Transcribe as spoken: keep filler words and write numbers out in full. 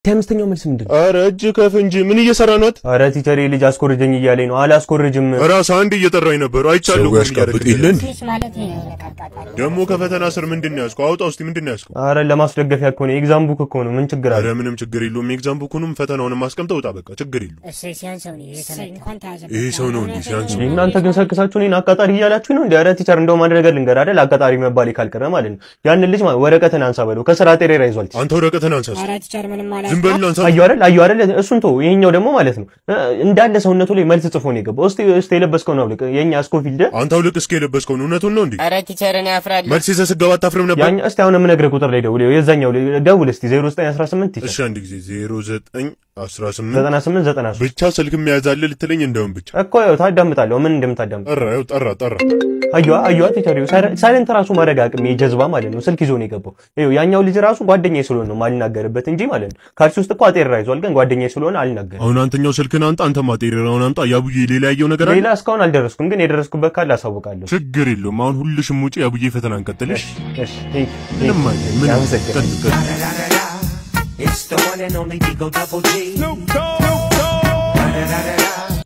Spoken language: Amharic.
አምስተኛው መልስ ምንድነው? ኧረ እጅ ከፍንጂ ምን እየሰራ ነው? ኧረ ቲቸር ልጅ አስኮርጀኝ እያለኝ ነው። አላስኮርጅም። ራስ አንድ እየጠራኝ ነበር። አይቻለሁ ያስቀብጥልን ማለት ነው። ደሞ ከፈተና ስር ምንድነው ያስከው? አውጣው እስቲ ምንድነው ያስከው? ኧረ ለማስደገፊያ እኮ ነው። ኤግዛም ቡክ እኮ ነው። ምን ችግር አለ? ኧረ ምንም ችግር የለውም። ኤግዛም ቡኩንም ፈተናውንም ማስቀምጠው ውጣ በቃ ችግር የለውም። እሺ ሲያንሰው ነው የተመጣን ታዘ ይሄ ሰው ነው እንዴ ሲያንሰው? እናንተ ግን ሰክሳችሁ እኔን አቃጣሪ እያላችሁ ነው እንዴ? ኧረ ቲቸር እንደው አንድ ነገር ልንገር አይደል? አቃጣሪ መባል ካልቀረ ማለት ነው። ያን ልጅ ወረቀትን አንሳ በለው ከስራ ጤሬራ ይዟል። አንተ ወረቀትን አንሳ። ኧረ ቲቸር ምንም ማለት ዝም በል አንሳ። አዩ አይደል? አዩ አይደል? እሱን ተው። ይሄኛው ደግሞ ማለት ነው እንዳለ ሰውነቱ ላይ መልስ ጽፎ ነው የገባው። እስቲ እስቲ የለበስከው ነው አውልቅ። የኛ ስኮፊልድ አንተ አውልቅ እስኪ የለበስከው ነው እውነቱን ነው እንዴ? ኧረ ቲቸር እኔ አፍራለሁ። መልስ ይዘህ ስገባ አታፍርም ነበር? ያኛ እስቲ አሁን የምነግርህ ቁጥር ላይ ደውል። የዛኛው ደውል እስቲ ዜሮ ዘጠኝ አስራ ስምንት ቲቸር። እሺ አንድ ጊዜ ዜሮ ዘጠኝ አስራ ስምንት ዘጠና ስምንት ዘጠና ሶስት ብቻ ስልክ የሚያዛል ልትለኝ እንደውም ብቻ እኮ ያው ታዳምጣለህ። ምን እንደምታዳምጥ ጠራ ያው ጠራ ጠራ አዩ አዩ ቲቸር ሳይለንት ራሱ ማድረግ አቅም የጀዝባ ማለት ነው። ስልክ ይዞ ነው የገባው። ይኸው ያኛው ልጅ ራሱ ጓደኛዬ ስለሆነ ነው ማልናገርበት እንጂ ማለት ነው። ካልሲ ውስጥ እኮ አጤራ ይዟል፣ ግን ጓደኛዬ ስለሆነ አልናገርም። አሁን አንተኛው ስልክን አንተ አንተ ማጤራውን አምጣ። ያቡዬ ሌላ ያየው ነገር አለ? ሌላ እስካሁን አልደረስኩም፣ ግን የደረስኩበት ካለ አሳውቃለሁ። ችግር የለውም። አሁን ሁልሽም ውጪ ያቡዬ ፈተና እንቀጥልሽ። እሺ ምንም አይደል ምን ያመሰግናል። It's the one and only Digo Double G. Snoop Dogg.